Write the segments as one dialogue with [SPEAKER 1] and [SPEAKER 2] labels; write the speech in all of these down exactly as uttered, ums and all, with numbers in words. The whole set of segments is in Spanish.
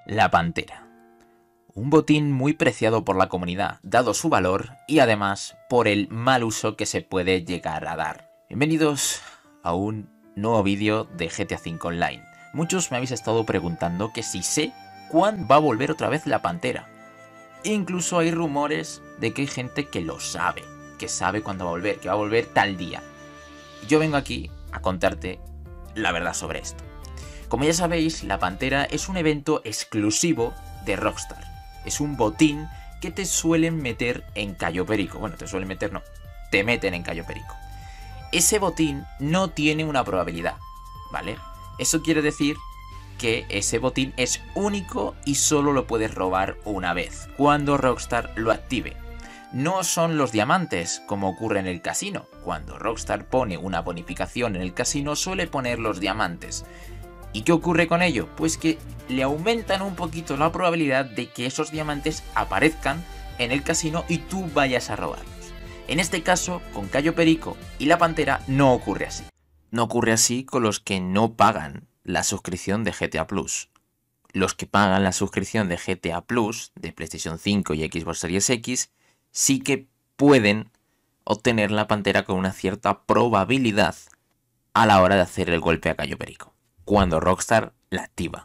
[SPEAKER 1] La Pantera. Un botín muy preciado por la comunidad, dado su valor y además por el mal uso que se puede llegar a dar. Bienvenidos a un nuevo vídeo de G T A cinco Online. Muchos me habéis estado preguntando que si sé cuándo va a volver otra vez la Pantera. Incluso hay rumores de que hay gente que lo sabe, que sabe cuándo va a volver, que va a volver tal día. Yo vengo aquí a contarte la verdad sobre esto. Como ya sabéis, la Pantera es un evento exclusivo de Rockstar. Es un botín que te suelen meter en Cayo Perico. Bueno, te suelen meter, no, te meten en Cayo Perico. Ese botín no tiene una probabilidad, ¿vale? Eso quiere decir que ese botín es único y solo lo puedes robar una vez, cuando Rockstar lo active. No son los diamantes, como ocurre en el casino. Cuando Rockstar pone una bonificación en el casino, suele poner los diamantes. ¿Y qué ocurre con ello? Pues que le aumentan un poquito la probabilidad de que esos diamantes aparezcan en el casino y tú vayas a robarlos. En este caso, con Cayo Perico y la Pantera no ocurre así. No ocurre así con los que no pagan la suscripción de G T A Plus. Los que pagan la suscripción de G T A Plus, de PlayStation cinco y Xbox Series X, sí que pueden obtener la Pantera con una cierta probabilidad a la hora de hacer el golpe a Cayo Perico, cuando Rockstar la activa.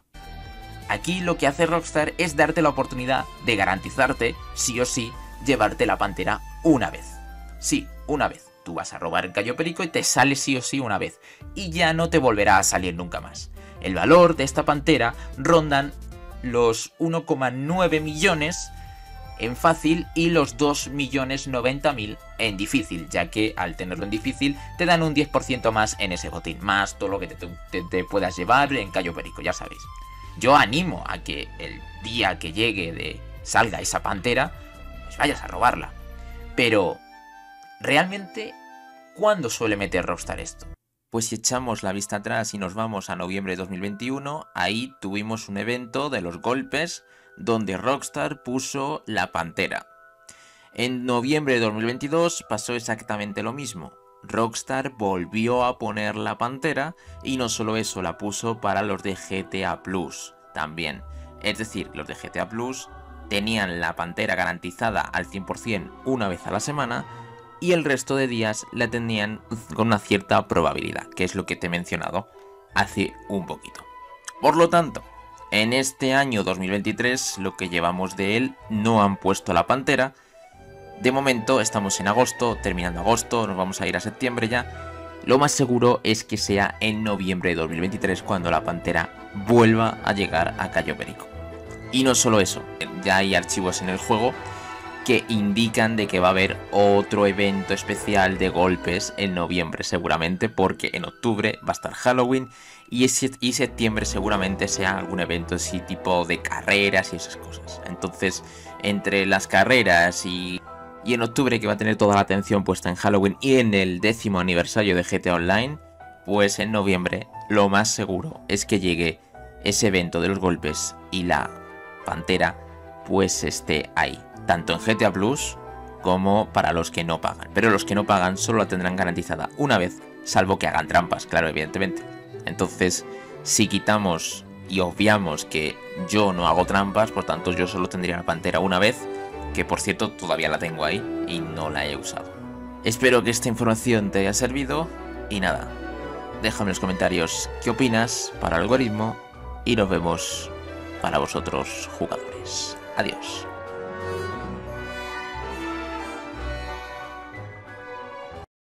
[SPEAKER 1] Aquí lo que hace Rockstar es darte la oportunidad de garantizarte, sí o sí, llevarte la Pantera una vez. Sí, una vez. Tú vas a robar el Cayo Perico y te sale sí o sí una vez. Y ya no te volverá a salir nunca más. El valor de esta Pantera rondan los uno coma nueve millones en fácil y los dos millones noventa mil en difícil, ya que al tenerlo en difícil te dan un diez por ciento más en ese botín, más todo lo que te, te, te puedas llevar en Cayo Perico, ya sabéis. Yo animo a que el día que llegue de salga esa Pantera, pues vayas a robarla. Pero, ¿realmente cuándo suele meter Rockstar esto? Pues si echamos la vista atrás y nos vamos a noviembre de dos mil veintiuno, ahí tuvimos un evento de los golpes donde Rockstar puso la Pantera. En noviembre de dos mil veintidós pasó exactamente lo mismo. Rockstar volvió a poner la Pantera y no solo eso, la puso para los de G T A Plus también. Es decir, los de G T A Plus tenían la Pantera garantizada al cien por cien una vez a la semana y el resto de días la tenían con una cierta probabilidad, que es lo que te he mencionado hace un poquito. Por lo tanto, en este año dos mil veintitrés, lo que llevamos de él, no han puesto la Pantera. De momento estamos en agosto, terminando agosto, nos vamos a ir a septiembre ya. Lo más seguro es que sea en noviembre de dos mil veintitrés cuando la Pantera vuelva a llegar a Cayo Perico. Y no solo eso, ya hay archivos en el juego que indican de que va a haber otro evento especial de golpes en noviembre seguramente, porque en octubre va a estar Halloween y, y septiembre seguramente sea algún evento así tipo de carreras y esas cosas. Entonces, entre las carreras y, y en octubre, que va a tener toda la atención puesta en Halloween, y en el décimo aniversario de G T A Online, pues en noviembre lo más seguro es que llegue ese evento de los golpes y la Pantera pues esté ahí, tanto en G T A Plus como para los que no pagan. Pero los que no pagan solo la tendrán garantizada una vez, salvo que hagan trampas, claro, evidentemente. Entonces, si quitamos y obviamos que yo no hago trampas, por tanto yo solo tendría la Pantera una vez, que por cierto todavía la tengo ahí y no la he usado. Espero que esta información te haya servido y nada, déjame en los comentarios qué opinas para el algoritmo y nos vemos para vosotros jugadores. Adiós.